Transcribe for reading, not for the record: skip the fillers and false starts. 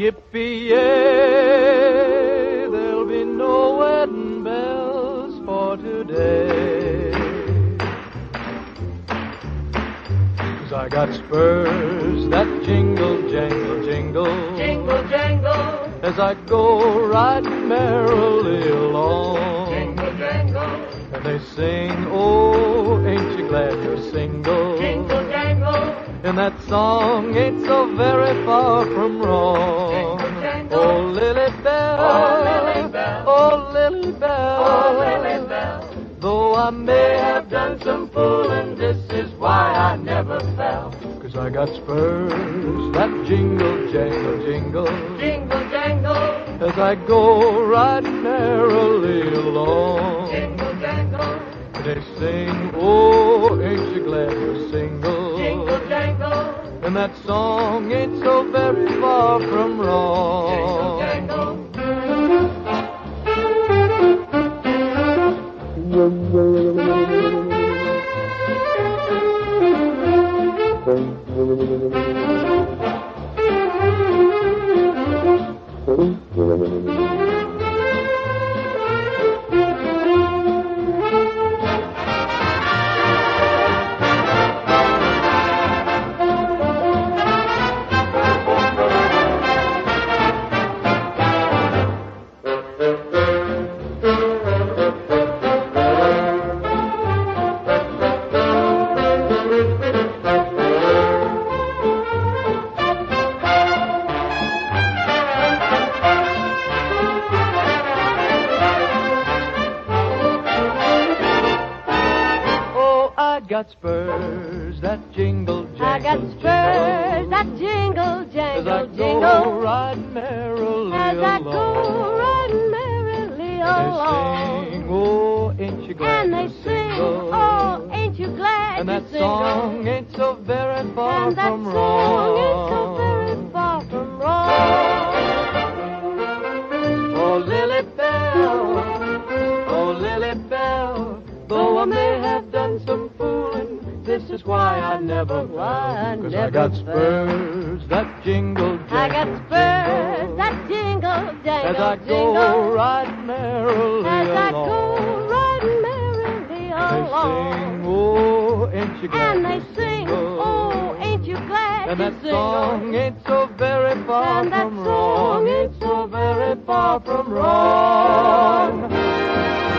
Yippee-yay, there'll be no wedding bells for today. 'Cause I got spurs that jingle, jangle, jingle, Jingle, jangle, as I go riding merrily along. jingle, jangle, And they sing, oh, ain't you glad you're single? jingle, jangle, And that song ain't so very far from wrong. Jingle, jangle. Oh, Lily Bell, Oh, Lily Bell. oh, Lily Bell, oh, Lily Bell. though I may have done some fooling, this is why I never fell. 'Cause I got spurs that jingle, jangle, jingle, Jingle, jangle, as I go riding merrily along. jingle, jangle, They sing, oh, ain't you glad you're single? jingle, jangle, And that song ain't so very far from wrong. jingle, jangle. I got spurs that jingle, jangle, I got spurs that jingle, as I jangle, go jingle. riding merrily As I along. go riding merrily And they along. sing, oh, ain't you glad And they you're sing, single? oh, ain't you glad And you're that single? song ain't so very far And that from song wrong. ain't so very far from wrong. Oh, Lily Bell, oh, Lily Bell, though I may have done some fooling, this is why I never Why I fell. 'Cause I never got fell. spurs that jingle, jangle, I got spurs jingle, that jingle, jangle, as I jingle. go riding merrily As I along. go riding merrily They sing, along. oh, ain't you glad And they you're sing, single? oh, ain't you glad And you're that single? song ain't so very far And that from song wrong. ain't Ain't so very far from wrong.